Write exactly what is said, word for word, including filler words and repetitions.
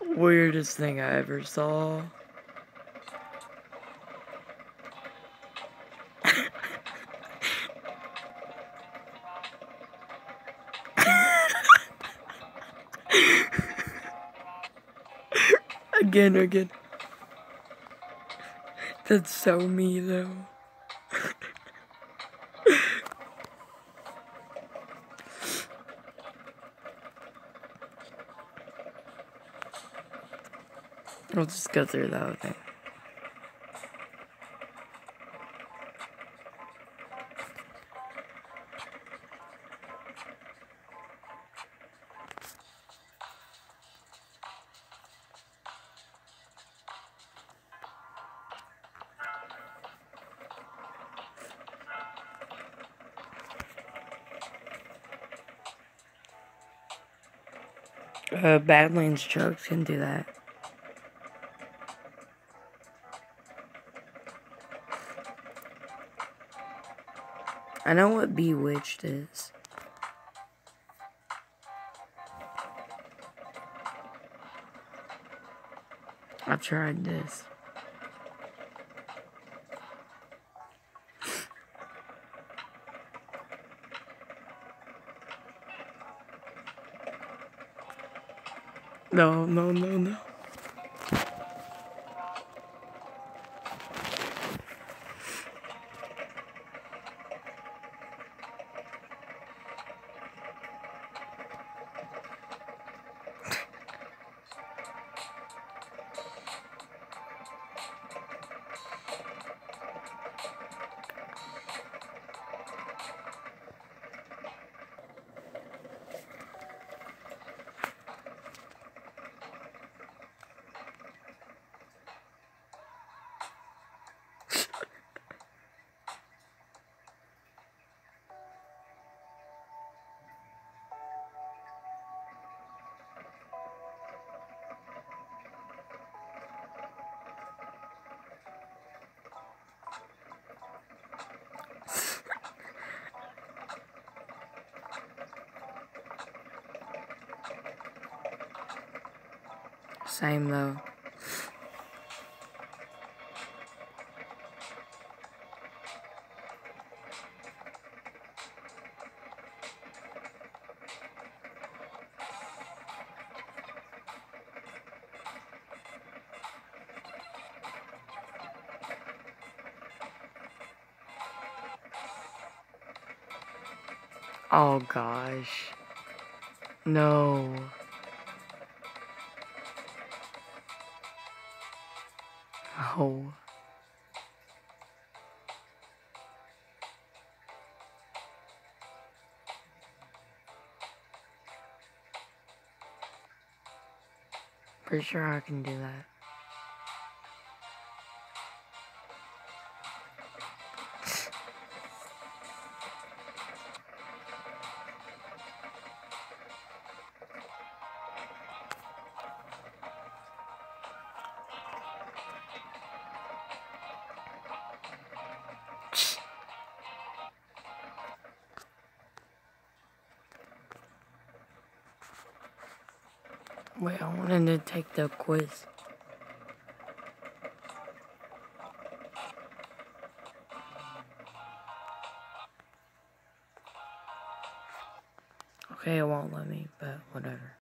Weirdest thing I ever saw. Again, again. That's so me, though. I'll just go through the whole thing. Uh, Badlands trucks can do that. I know what Bewitched is. I've tried this. No, no, no, no. Same though. Oh gosh. No. Oh. Pretty sure I can do that. Wait, I wanted to take the quiz. Okay, it won't let me, but whatever.